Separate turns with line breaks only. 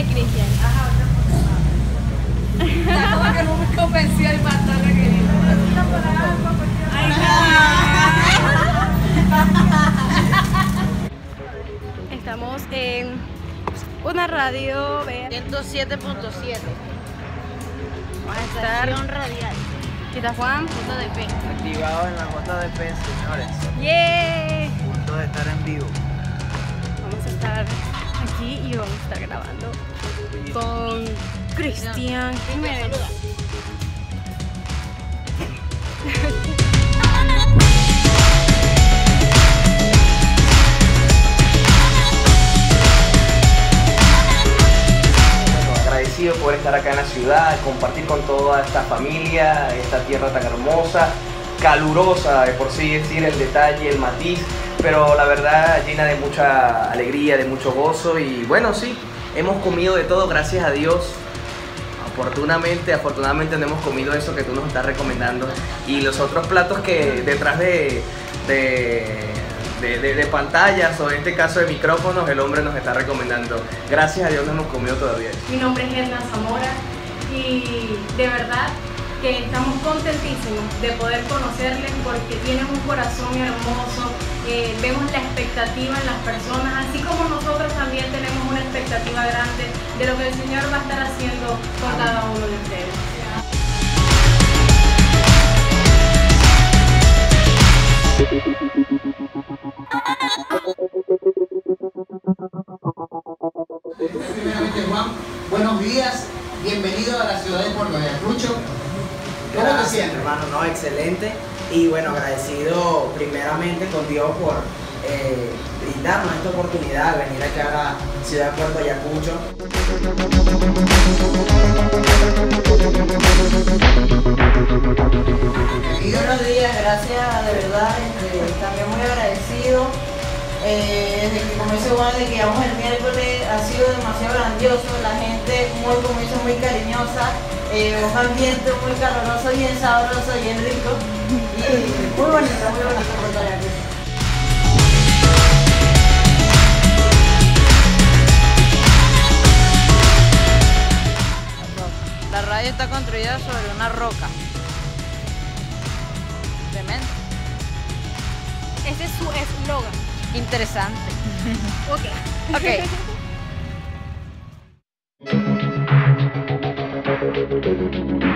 Cristian.
Como que no me convenció el pastor de que
Estamos en una radio
107.7.
Vamos a estar
Radial.
¿Qué tal, Juan?
Punto de P.
Activado en la J de P, señores.
¡Yeah!
Punto de estar en vivo.
Vamos a estar aquí y vamos a estar grabando con Cristian Jiménez.
Agradecido por estar acá en la ciudad, compartir con toda esta familia, esta tierra tan hermosa, calurosa de por sí decir el detalle, el matiz, pero la verdad llena de mucha alegría, de mucho gozo y bueno, sí, hemos comido de todo, gracias a Dios. Afortunadamente no hemos comido eso que tú nos estás recomendando y los otros platos que detrás de pantallas o en este caso de micrófonos el hombre nos está recomendando. Gracias a Dios no hemos comido todavía.
Mi nombre es Edna Zamora y de verdad que estamos contentísimos de poder conocerles porque tienen un corazón hermoso, vemos la expectativa en las personas, así como nosotros también tenemos una expectativa grande de lo que el Señor va a estar haciendo con cada uno de ustedes.
Primeramente, Juan, buenos días, bienvenido a la ciudad de Puerto Ayacucho. ¿Cómo te sientes?
Hermano, no, excelente. Y bueno, agradecido primeramente con Dios por brindarnos esta oportunidad de venir acá a la ciudad de Puerto Ayacucho.
Buenos días, gracias, de verdad, también muy agradecido. Desde que comenzó Juan, de que llevamos el miércoles, ha sido demasiado grandioso, la gente muy, como dice, muy cariñosa, un ambiente muy caluroso, bien sabroso, bien rico y muy bonito Puerto Ayacucho.
La radio está construida sobre una roca. Tremendo.
Ese es su eslogan.
Interesante.
Ok.
Ok.